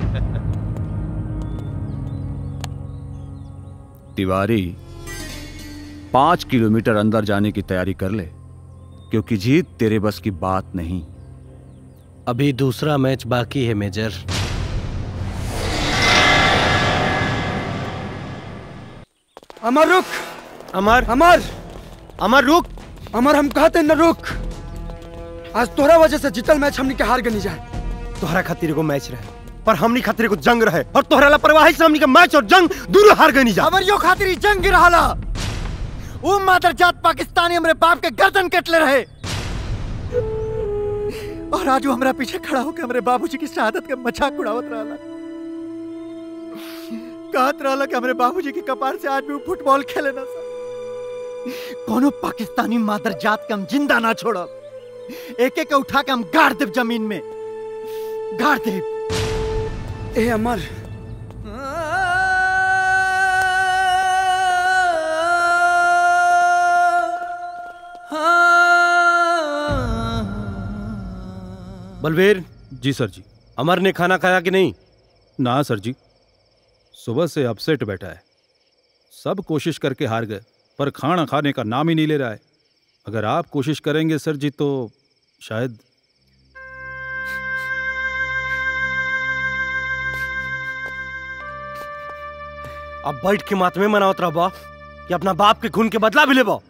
Tiwari 5 kilometre अंदर जाने की तैयारी कर ले, क्योंकि जीत तेरे बस की बात नहीं। अभी दूसरा मैच बाकी है मेजर। अमर रुक। अमर अमर अमर रुक। अमर हम कहते न रुक। आज तोहरा वजह से जीतल मैच हमनी के हार गनी जाए। तोहरा खातिर को मैच रहे पर हमनी खातिर को जंग रहे, और तोहरा लापरवाही से हमनी का मैच और जंग दोनों हार गनी जा। अमर यो खातिर जंग गिरहाला। वो मादर जात पाकिस्तानी हमरे बाप के गर्दन कटले रहे, और आज वो हमरा पीछे खड़ा होकर हमरे बाबूजी की शहादत के मजाक उड़ावत रहला। कहत रहला कि हमरे बाबूजी के कपार से आज भी वो फुटबॉल खेले ना सा। कोनो पाकिस्तानी मादर जात के हम जिंदा ना छोड़ब। एक एक उठा के हम गाड़ देब जमीन में, गाड़ देब। ए अमर, बलवीर। जी सर जी। अमर ने खाना खाया कि नहीं? ना सर जी, सुबह से अपसेट बैठा है। सब कोशिश करके हार गए, पर खाना खाने का नाम ही नहीं ले रहा है। अगर आप कोशिश करेंगे सर जी तो शायद। अब बैठ के मातमे मनावत रह बा कि अपना बाप के खून के बदला भी ले बा।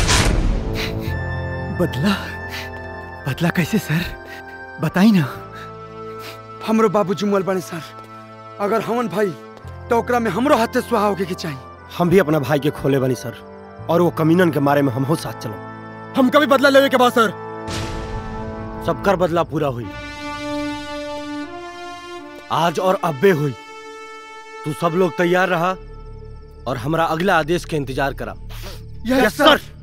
बदला? बदला कैसे सर, बताई ना। हमरो बाबूजी मुअल बने सर। अगर हमन भाई तो ओकरा में हमरो हाथे सुहा होके के चाहिए। हम भी अपना भाई के खोले बनी सर, और वो कमीनन के मारे में हम हो साथ चलो। हम कभी बदला लेवे के बाद सर। सबकर बदला पूरा हुई आज और अब्बे हुई। तू सब लोग तैयार रहा और हमारा अगला आदेश के इंतजार करा। यस सर।